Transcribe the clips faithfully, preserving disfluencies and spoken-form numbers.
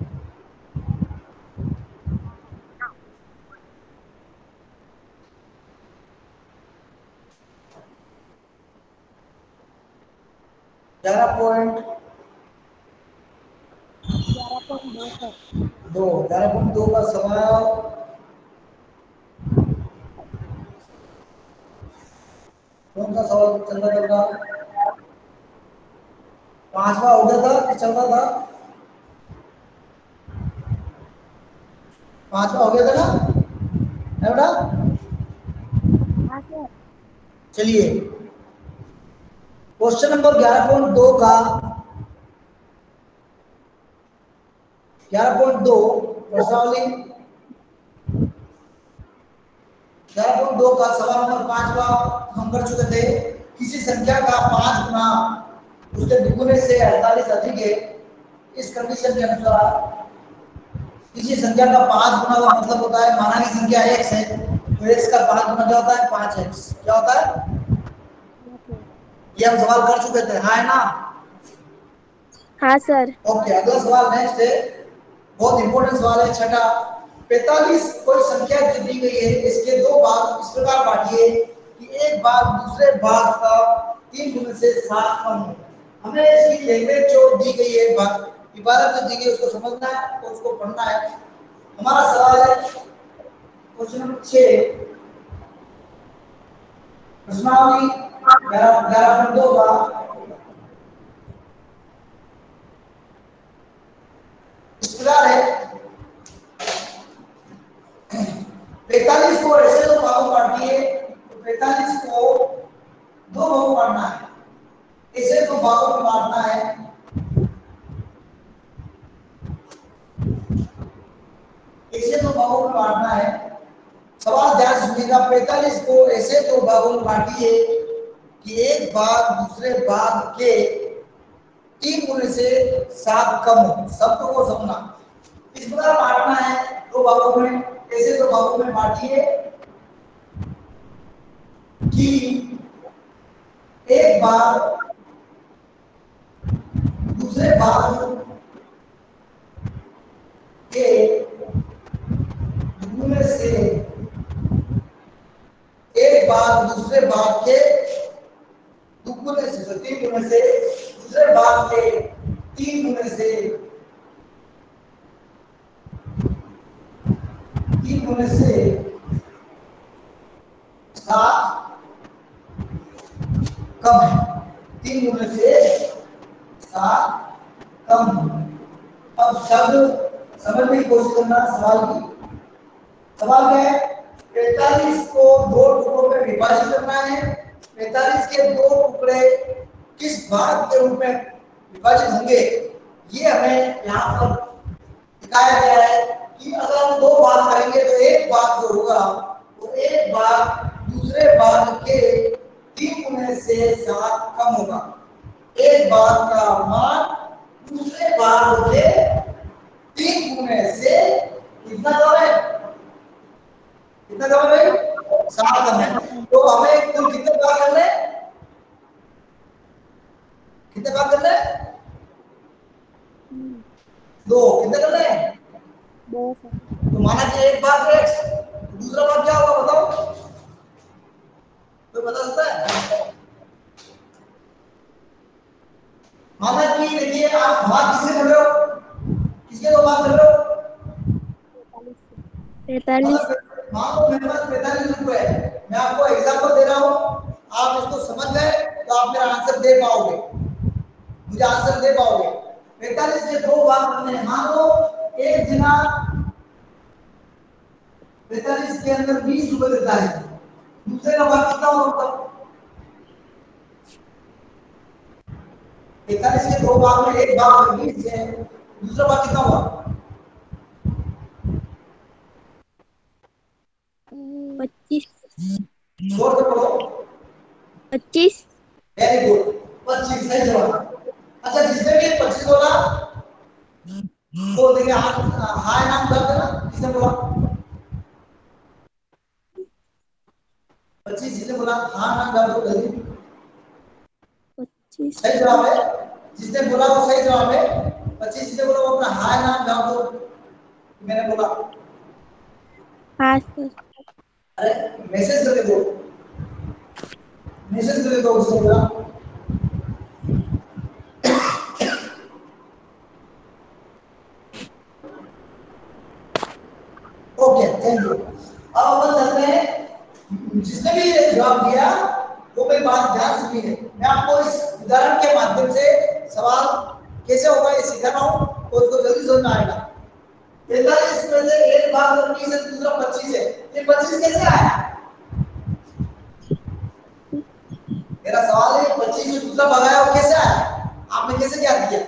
ग्यारह पॉइंट ग्यारह पॉइंट दो सर। दो ग्यारह पॉइंट दो का सवाल कौन सा सवाल चल रहा चल रहा पांचवा हो गया था कि चल रहा था? पांचवा हो गया था ना, है बेटा? हाँ सर। चलिए क्वेश्चन नंबर ग्यारह पॉइंट दो का ग्यारह पॉइंट दो प्रश्नावली ग्यारह पॉइंट दो का सवाल नंबर पांच का हम कर चुके थे। किसी संख्या का पांच गुना उसके दुगुने से अड़तालीस अधिक है। इस कंडीशन के अनुसार किसी संख्या का पांच गुना का मतलब होता है, माना की संख्या x है तो x का पांच गुना क्या होता है? पांच एक्स। क्या होता है? ये हम सवाल कर चुके थे, हाँ है ना? हाँ सर। ओके, अगला सवाल नेक्स्ट है, बहुत इंपॉर्टेंट सवाल है छठा। पैंतालीस कोई संख्या जो दी गई है, इसके दो भाग इस प्रकार बांटिए कि एक भाग दूसरे भाग का तीन गुने से सात कम हो। हमें इसकी लैंग्वेज जो दी गई है, इबारत जो दी गई है उसको समझना है और उसको पढ़ना है। हमारा सवाल है क्वेश्चन नंबर छह प्रश्नावली ग्यारह ग्यारह पॉइंट दो का इस प्रकार है, पैंतालीस को ऐसे दो भागों में बांटिए तो पैंतालीस को दो भागों में बांटना है, ऐसे दो भागों में बांटना है। ऐसे दो भागों में बांटना है। सवाल ध्यान से सुनिएगा, पैंतालीस को ऐसे दो भागों में बांटिए कि एक भाग दूसरे भाग के तीन गुने से सात कम हो। शब्द को समझना, इस प्रकार बांटना है दो भागों में, ऐसे दो भागों में बांटिए कि एक भाग दूसरे भाग के गुने से एक भाग दूसरे भाग के दुगुने से तीन गुने से दूसरे भाग के तीन गुने से तीन गुने से सात कम है। तीन गुने से सात कम है। अब शब्द समझने की कोशिश करना सवाल की। सवाल क्या है? पैंतालीस को दो टुकड़ों में विभाजित करना है। पैंतालीस के दो टुकड़े किस भाग के रूप में विभाजित होंगे, ये हमें यहाँ पर दिखाया गया है कि अगर हम दो भाग करेंगे तो एक भाग जो होगा वो एक भाग दूसरे भाग के तीन गुने से सात कम होगा। एक भाग का मान दूसरे भाग के तीन गुने से कितना कम है? कितना कम है भाई? सात कम है। तो हमें कुल कितने भाग करने हैं? कितने भाग करने हैं? दो। कितने करने हैं? दो सर। तो माना कि एक भाग x, दूसरा भाग क्या होगा बताओ? कोई बता सकता है? माना कि देखिए आप भाग किससे कर रहे हो? किसके दो भाग कर रहे हो? पैतालीस। मान लो मेरे पास पैंतालीस रुपए है, मैं आपको एग्जांपल दे रहा हूँ, आप इसको समझ गए तो आप मेरा आंसर दे पाओगे, मुझे आंसर दे पाओगे। पैंतालीस के दो भाग करने हैं। मान लो एक जना पैंतालीस के अंदर बीस रुपए देता है, दूसरे का भाग कितना होगा? पैंतालीस के दो भाग में एक भाग बीस है, दूसरा भाग कितना हुआ? पच्चीस। जोर से बोलो। पच्चीस। वेरी गुड, पच्चीस सही जवाब। अच्छा, जिसने भी पच्चीस बोला तो देखिए हाय नाम कर देना। किसने बोला पच्चीस? जिसने बोला हाँ नाम कर दो जल्दी। पच्चीस। सही जवाब है, जिसने बोला वो सही जवाब है। पच्चीस से बोलो अपना हाय नाम जवाब दो। मैंने बोला हाँ सर। अरे मैसेज कर दो, मैसेज कर दो उसको बोला। Okay thank you. अब अपन चलते हैं, जिसने भी जवाब दिया वो मेरी बात ध्यान सुनिए। मैं आपको इस उदाहरण के माध्यम से सवाल कैसे होगा ये सिखा रहा हूँ और उसको जल्दी समझ में आएगा। तैंतालीस में से एक भाग उन्नीस है, दूसरा पच्चीस है, ये पच्चीस कैसे आया? मेरा सवाल है पच्चीस में दूसरा भाग आया वो कैसे आया? आपने कैसे ज्ञात किया?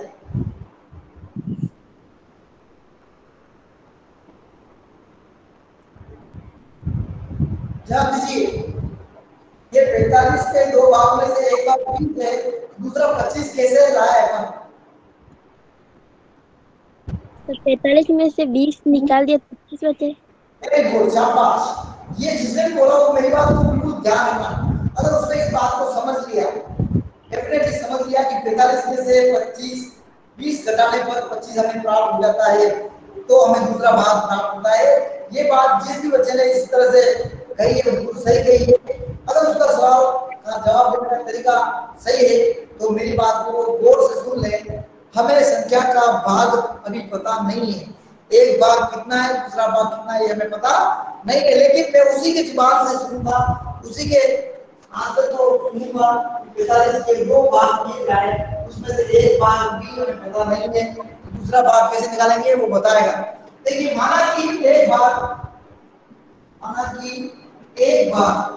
जवाब दीजिए। ये पैंतालीस के दो भाग में से एक भाग बीस है, दूसरा पच्चीस कैसे लाया है अपन? तो तैतालीस में से बीस निकाल दिया, पच्चीस बचे। वेरी गुड, शाबाश। ये जिसने बोला वो मेरी बात को बिल्कुल ध्यान रखना। अगर उसने इस बात को समझ लिया, डेफिनेटली समझ लिया कि पैंतालीस में से पच्चीस बीस घटाने पर पच्चीस हमें प्राप्त हो जाता है, तो हमें दूसरा भाग प्राप्त होता है। ये बात जिस भी बच्चे ने इस तरह से कही है बिल्कुल सही कही है। अगर उसका सवाल का जवाब देने का तरीका सही है तो मेरी बात को गौर से सुन लें। हमें संख्या का भाग अभी पता नहीं है, एक भाग कितना है दूसरा भाग कितना है हमें पता नहीं है, लेकिन मैं उसी के जुबान से सुनूंगा, उसी के आंसर को सुनूंगा। पैंतालीस के दो भाग किए जाए, उसमें से एक भाग भी हमें पता नहीं है, दूसरा भाग कैसे निकालेंगे वो बताएगा। देखिए माना कि एक भाग, माना कि एक भाग,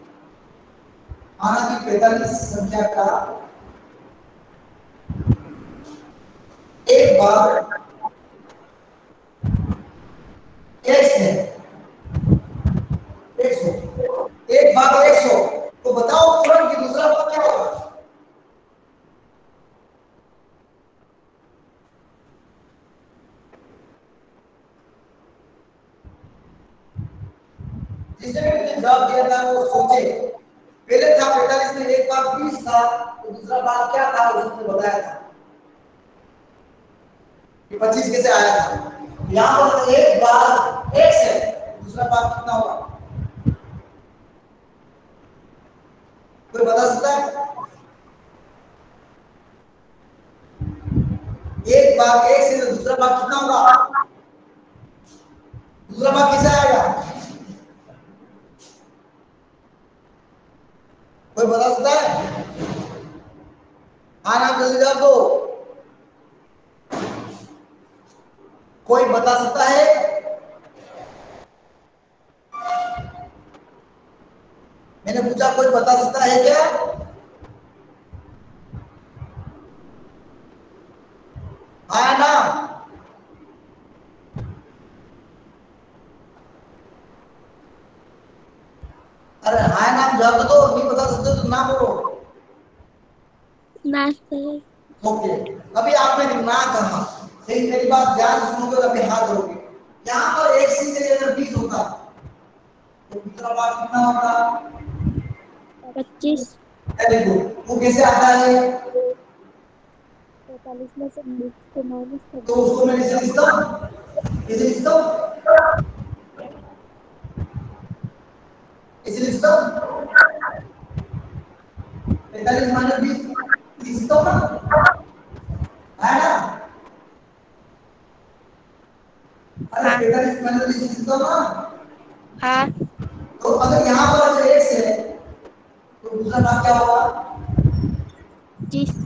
माना कि पैंतालीस संख्या का एक भाग एक्स है, एक सौ, एक भाग एक सौ, तो बताओ तुरंत कि दूसरा भाग क्या होगा? जिसने भी मुझे जवाब दिया था वो सोचे। पहले था पैंतालीस में एक भाग बीस था, तो दूसरा भाग क्या था उसने बताया था। ये पच्चीस कैसे आया था? यहाँ पर एक भाग एक्स है, दूसरा भाग कितना होगा? कोई बता सकता है? एक भाग एक्स है तो दूसरा भाग कितना होगा? दूसरा भाग कैसे आएगा? कोई बता सकता है? हाँ ना जल्दी जवाब दो। कोई बता सकता है? मैंने पूछा कोई बता सकता है क्या? आया ना? अरे हाय नाम जवाब दो, नहीं बता सकते तो ना बोलो। ना सर। ओके, अभी आपने ना कहा, सही मेरी बात ध्यान से सुनोगे तो अभी हाँ करोगे। यहाँ पर एक सी के अगर बीस होता तो दूसरा भाग कितना होता? पच्चीस। Very good. वो कैसे आता है? पैतालीस में से बीस को माइनस कर तो दो। उसको मैं इसे लिखता हूँ, इसे लिखता हूँ, इसे लिखता हूँ। पैंतालीस माइनस बीस लिखता हूँ ना, है ना? अरे हाँ पैंतालीस माइनस बीस लिखता हूँ ना। हाँ। तो अगर यहाँ पर अगर एक्स है तो दूसरा भाग क्या होगा? पच्चीस।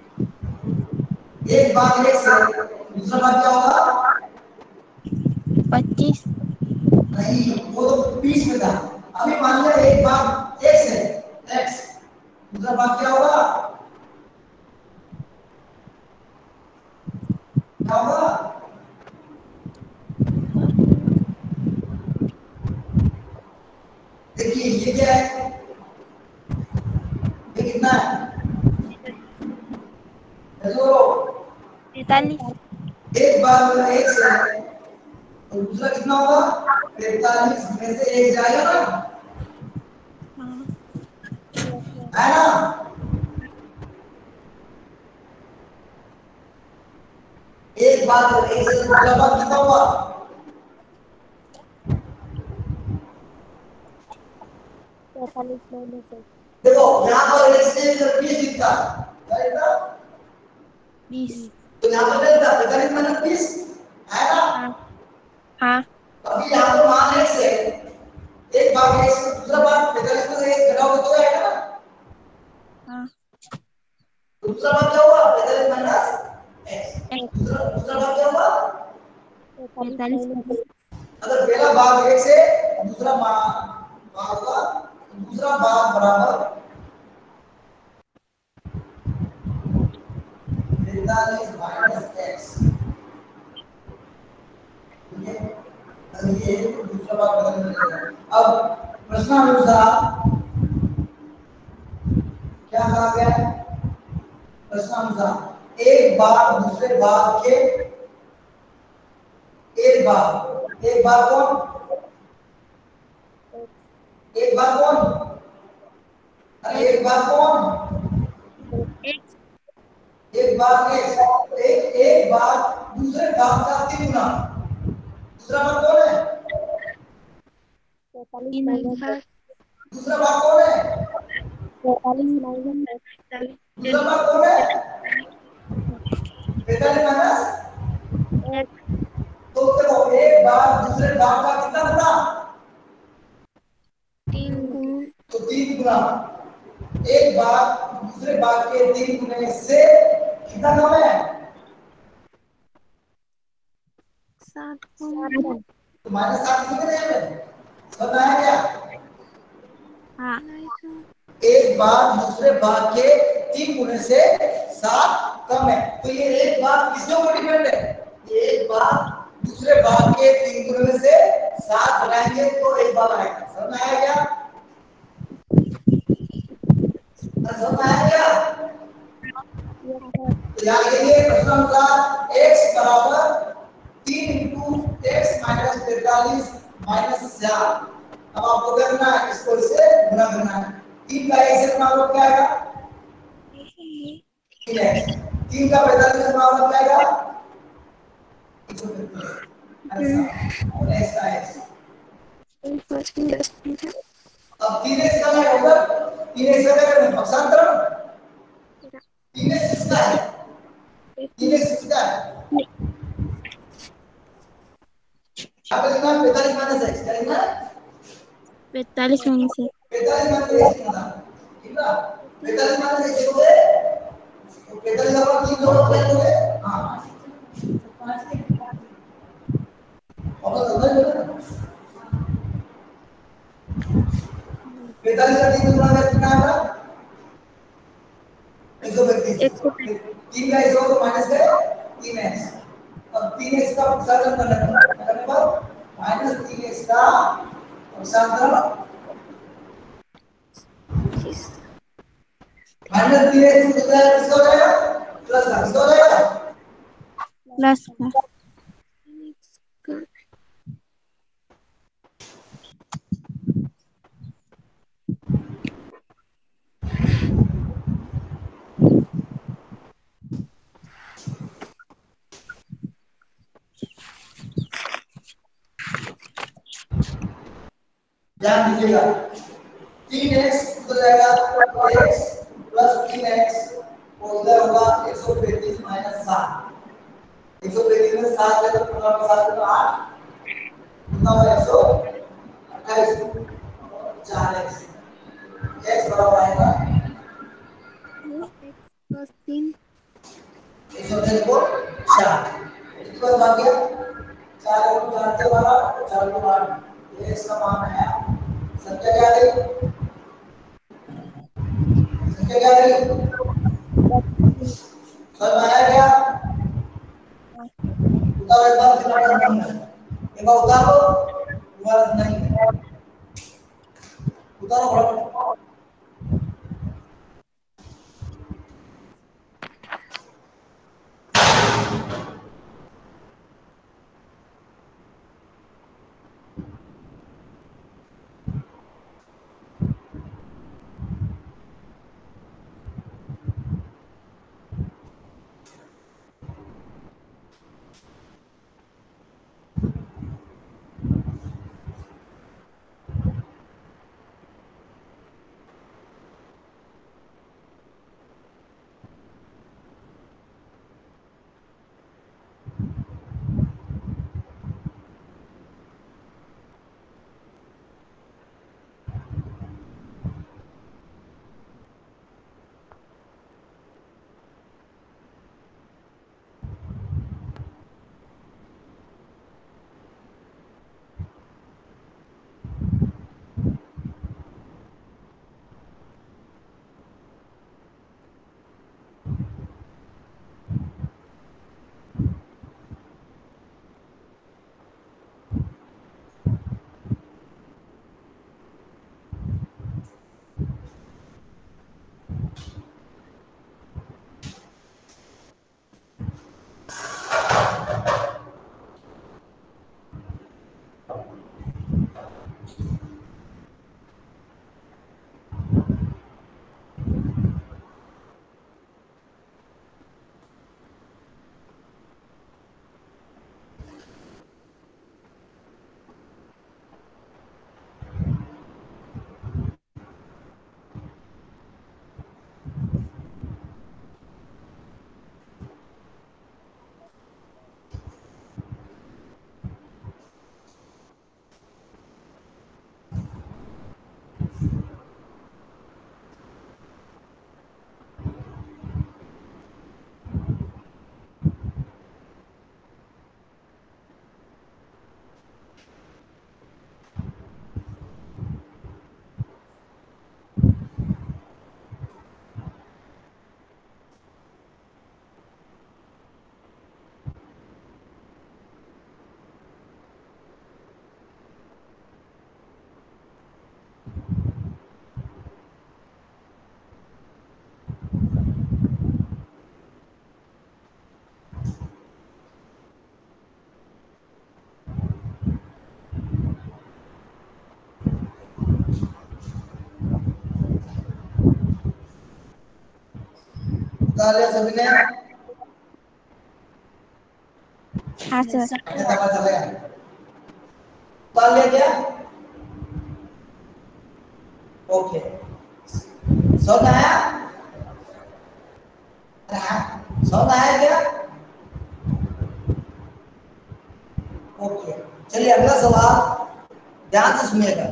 एक भाग एक्स है, दूसरा भाग क्या होगा? पच्चीस। नहीं, वो तो बीस में था। अभी मान लिया एक भाग एक्स है, एक्स, दूसरा भाग क्या होगा? क्या होगा? देखिए ये क्या है, ये कितना है? हेलो, पैतालीस। एक भाग एक्स है तो दूसरा कितना होगा? पैंतालीस में से एक जाएगा ना, हाँ। है ना? एक बार एक से दूसरा बार कितना हुआ? तैतालीस माइनस एक देखो यहाँ पर एक से बीस दिखता क्या दिखता? बीस। तो यहाँ पर क्या दिखता? पैंतालीस माइनस बीस है ना? हाँ हाँ अभी यहाँ पर मान एक से एक भाग एक से दूसरा भाग पैंतालीस में से एक घटाओगे तो आएगा ना? हाँ। दूसरा भाग क्या हुआ? पैंतालीस माइनस एक एक्स। दूसरा दूसरा भाग क्या हुआ? तैतालीस माइनस अगर पहला भाग एक से दूसरा भाग होगा दूसरा भाग बराबर पैंतालीस माइनस एक्स। ठीक है, अगर ये है तो दूसरा भाग बदल जाएगा। अब प्रश्नानुसार क्या कहा गया है? प्रश्नानुसार एक भाग दूसरे भाग के एक भाग एक भाग कौन? एक भाग कौन? अरे एक भाग कौन? एक एक भाग एक्स एक एक भाग दूसरे भाग का तीन गुना। दूसरा भाग कौन है? तैतालीस माइनस एक दूसरा भाग कौन है? तैतालीस माइनस एक दूसरा भाग कौन है? पैंतालीस माइनस। एक तो देखो एक भाग दूसरे भाग का कितना गुना? तीन गुण तो तीन गुना। एक भाग दूसरे भाग के तीन गुने से कितना कम है? सात गुण तो माइनस सात कितने हैं? समझ में आया क्या? हाँ। एक भाग दूसरे भाग के तीन गुने से सात कम है। तो ये एक भाग किसके ऊपर डिपेंड है? ये एक भाग दूसरे भाग के तीन गुने में से सात घटाएंगे तो एक भाग आएगा। समझ में आया क्या? समझ में आया क्या? तो याद रखिए प्रश्नानुसार x बराबर तीन इंटू एक्स माइनस पैंतालीस माइनस चार। अब आपको करना है इसको इससे गुणा करना है। तीन का एक से गुणा करो क्या आएगा? तीन एक्स। तीन का पैंतालीस से गुणा करो क्या आएगा? एक सौ पैंतीस। अच्छा और x का x। अब तीन एक्स का क्या होगा? तीन एक्स का क्या करना है? पक्षांतरण। तीन एक्स किसका है? तीन एक्स किसका है? अब लिखना है पैंतालीस माइनस एक्स। क्या लिखना है? पैतालीस माइनस एक पैंतालीस माइनस एक्स लिखना है। ठीक है? पैंतालीस माइनस एक्स हो गए तो पैंतालीस का तीन जोड़ो कितने हो गए? हाँ और समझ लो पैंतालीस का तीन गुना कर कितना आएगा? एक सौ पैंतीस। एक सौ तीन का एक सौ तो माइनस है तीन एक्स। अब तीन एक्स का पक्षांतरण करने पर करने पर माइनस तीन एक्स का पक्षांतरण पच्चीस माइनस तीन एक्स कितना है? किसका हो जाएगा? प्लस का किसका हो जाएगा? प्लस का ध्यान दीजिएगा तीन एक्स हो जाएगा तो x प्लस तीन एक्स और इधर होगा एक सौ पैंतीस माइनस सात। एक सौ पैंतीस में सात है तो पंद्रह में सात तो आठ कितना होगा? एक सौ अट्ठाईस और चार एक्स। x बराबर आएगा प्लस तीन एक सौ अट्ठाईस को चार। कितनी बार भाग गया? चार और चार के बारह चार को आठ। ये x का मान आया। संख्या क्या आ गई? संख्या क्या आ गई? समझ में आया क्या? उतारो एक बार कितना बार नहीं है? एक बार उतारो दोबारा नहीं है। उतारो फटाफट। निकाल लिया सभी ने? हाँ सर। ऐसा पता चलेगा निकाल लिया क्या? ओके समझ आया? समझ आया क्या? ओके चलिए अगला सवाल ध्यान से सुनिएगा।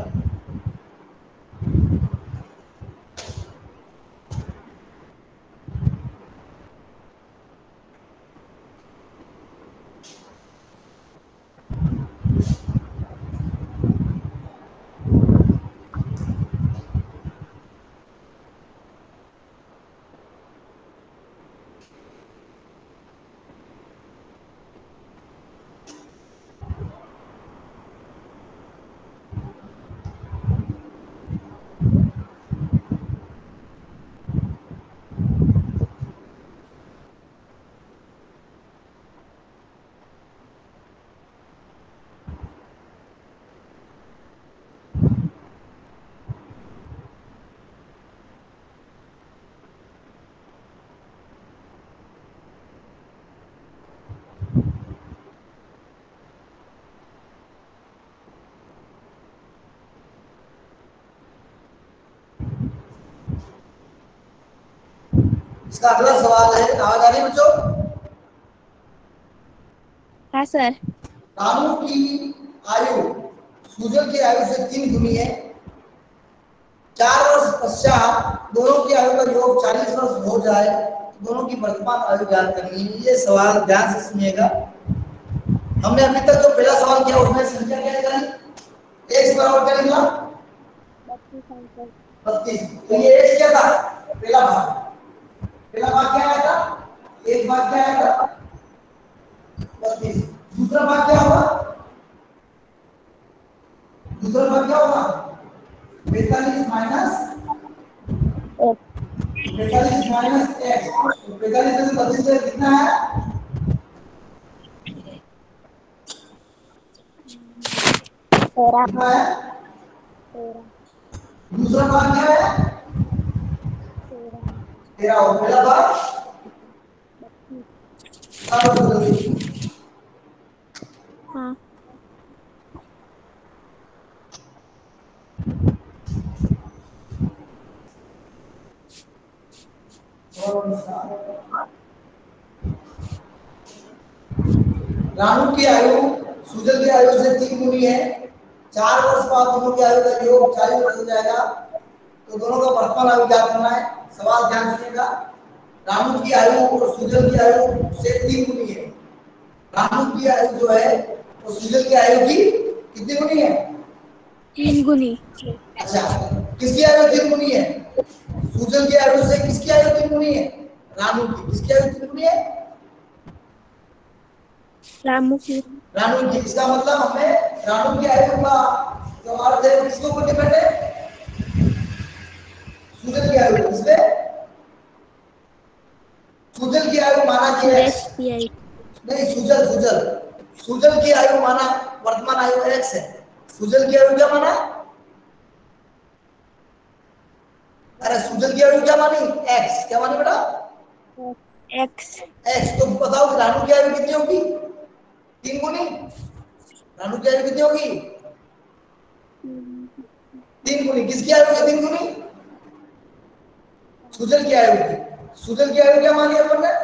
इसका अगला सवाल है, आवाज आ रही है बच्चों? हाँ सर। रामू की आयु सुजल की आयु से तीन गुनी है। चार वर्ष पश्चात दोनों की आयु का योग चालीस वर्ष हो जाए तो दोनों की वर्तमान आयु ज्ञात करनी है। ये सवाल ध्यान से सुनिएगा। हमने अभी तक जो पहला सवाल किया उसमें संख्या क्या निकाली? x बराबर क्या निकला? बत्तीस। तो ये x क्या था? पहला भाग। पहला भाग क्या आया था? एक भाग क्या आया था? बत्तीस। दूसरा भाग क्या होगा? दूसरा भाग क्या होगा? पैंतालीस माइनस पैंतालीस माइनस एक्स। तो पैंतालीस में से बत्तीस से कितना है? कितना है? दूसरा भाग क्या है? तेरह। और पहला भाग हाँ रामू की आयु सुजल की आयु से तीन गुनी है। चार वर्ष बाद दोनों की आयु का योग चालीस वर्ष हो जाएगा तो दोनों का वर्तमान आयु ज्ञात करना है। सवाल ध्यान सुनिएगा। रामू की आयु और सुजल की आयु से तीन गुनी है। रामू की आयु जो है वो सुजल की आयु की कितनी गुनी है? तीन गुनी। अच्छा किसकी आयु तीन गुनी है? सुजल की आयु से किसकी आयु तीन गुनी है? रामू की। किसकी आयु तीन गुनी है? रामू की। रानू की। इसका मतलब हमें रानू की आयु का जो अर्थ है किसके ऊपर डिपेंड है? सुजल की आयु। इसमें सुजल की आयु माना कि एक्स नहीं, सुजल सुजल सुजल की आयु माना वर्तमान आयु एक्स है। सुजल की आयु क्या माना? अरे सुजल की आयु क्या मानी? एक्स। क्या मानी बेटा? एक्स। एक्स। तो बताओ कि रानू की आयु कितनी होगी? तीन गुनी। रानू की आयु कितनी होगी? तीन गुनी। किसकी आयु है तीन गुनी? सुजल की आयु की। सुजल की आयु क्या मानी अपन ने?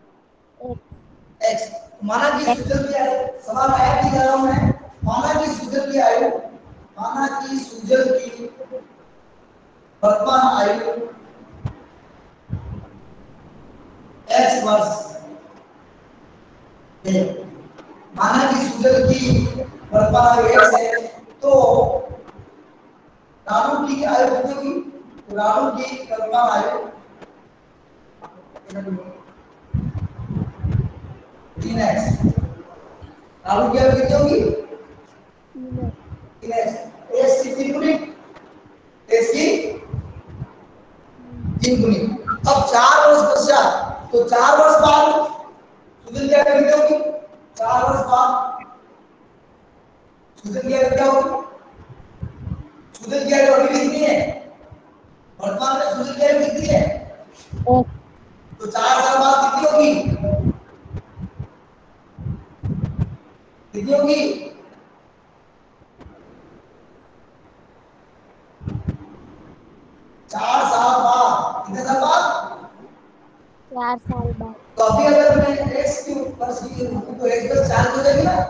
एक्स। माना कि सुजल की आयु, सवाल आया कि कर रहा हूं मैं, माना कि सुजल की आयु माना कि सुजल की वर्तमान आयु एक्स वर्ष है। माना कि सुजल की वर्तमान आयु एक्स है तो रानू की आयु कितनी होगी? तो रानू की वर्तमान आयु तीन एक्स। रानू की आयु कितनी होगी? तीन एक्स। एक्स की तीन गुनी, एक्स की तीन गुनी। अब चार वर्ष पश्चात, तो चार वर्ष बाद सुजल की आयु कितनी होगी? चार वर्ष बाद सुजल की आयु क्या होगी? सुजल की आयु अभी कितनी है? वर्तमान में सुजल की आयु कितनी है? तो चार साल बाद कितनी होगी, कितनी होगी, चार साल बाद, कितने साल बाद, चार साल बाद। तो अभी अगर मैं एक्स की प्लस की तो एक्स प्लस चार हो जाएगी ना,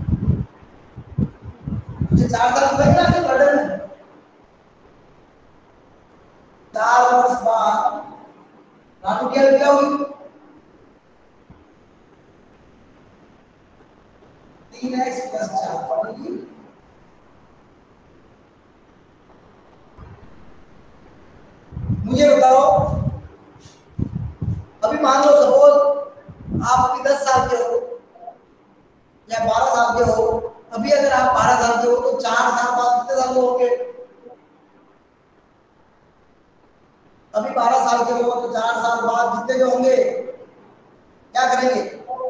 मुझे चार साल हो जाएगी ना कि बर्डन में। चार वर्ष बाद रानू क्या क्या होगी, तीन एक्स प्लस चार पड़ेगी। मुझे बताओ, अभी मान लो सपोज आप अभी दस साल के हो या बारह साल के हो, अभी अगर आप बारह साल के हो तो चार साल बाद कितने साल के होंगे, अभी बारह साल के हो तो चार साल बाद जितने जो होंगे क्या करेंगे,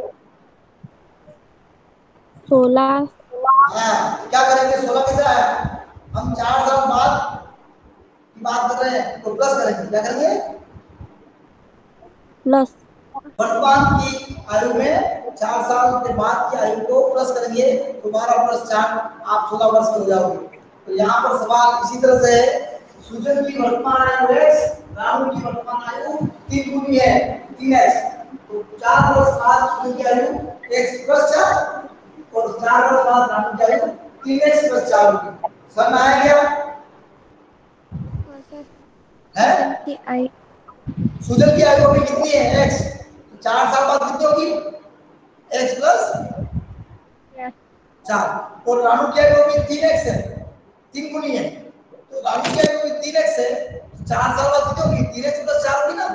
सोलह। हाँ क्या करेंगे, सोलह कैसे आया, हम चार साल बाद की बात कर रहे हैं तो प्लस करेंगे, क्या करेंगे, प्लस। वर्तमान की आयु में चार साल के बाद की आयु को प्लस करेंगे तो बारह प्लस चार आप सोलह वर्ष के हो जाओगे। तो यहाँ पर सवाल इसी तरह से है, सुजन की वर्तमान आयु एक्स, राहुल की वर्तमान आयु तीन गुनी है, तीन एक्स, तो चार वर्ष बाद सुजन की आयु एक्स प्लस चार और चार वर्ष बाद राहुल की आयु तीन एक्स प्लस चार होगी। समझ में आया क्या है, की आयु सुजन की आयु अभी कितनी है एक्स, तो चार साल बाद कितनी होगी, एक्स प्लस चार, और रानू की आयु अभी तीन एक्स है, तीन गुनी है, तो रानू की आयु अभी तीन एक्स है, चार साल बाद कितनी होगी, तीन एक्स प्लस चार होगी ना।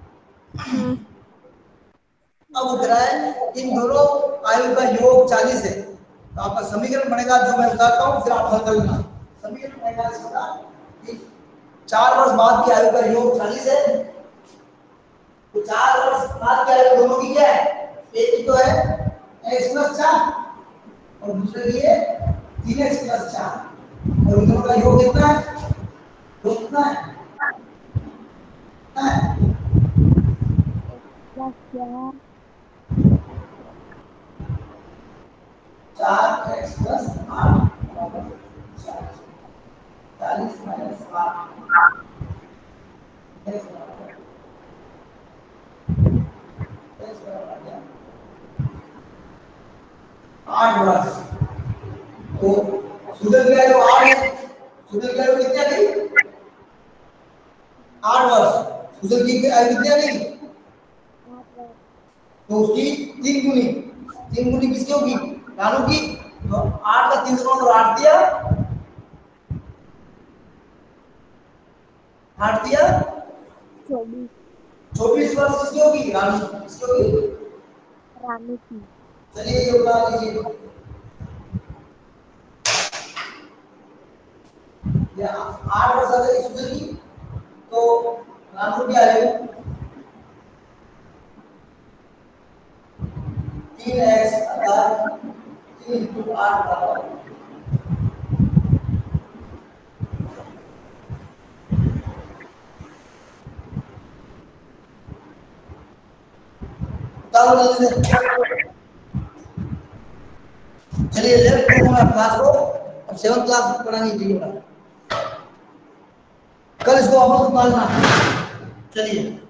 अब उठ रहा है इन दोनों आयु का योग चालीस है, तो आपका समीकरण बनेगा जो मैं बताता हूँ फिर आप हल कर लेना। समीकरण बनेगा इसका कि चार वर्ष बाद की आयु का योग चालीस है, तो चार वर्ष बाद की आयु दोनों की क्या है, एक की तो है एक्स प्लस चार और दूसरे की है तीन एक्स प्लस चार, और इन दोनों का योग कितना है, योग कितना है, कितना है, चार एक्स प्लस आठ बराबर चालीस माइनस आठ एक्स बराबर एक्स बराबर क्या, आठ वर्ष। तो सुधर गया जो आठ है, सुधर गया जो कितने गई, आठ वर्ष, सुधर की आयु कितनी आ गई, तो उसकी तीन गुनी, तीन गुनी किसकी होगी, रानू की, तो आठ का तीन सौ और आठ दिया, आठ दिया चौबीस। चौबीस वर्ष किसकी होगी, रानू किसकी होगी, रानू की। चलिए ये उठा लीजिए, ये आठ वर्ष आ गई सुधर की, तो रानू की आयु तीन एक्स अर्थात तीन इंटू आठ बराबर चलिए लेफ्ट करूंगा क्लास को, अब सेवन क्लास पढ़ानी चाहिए, कल इसको वापस निकालना, चलिए।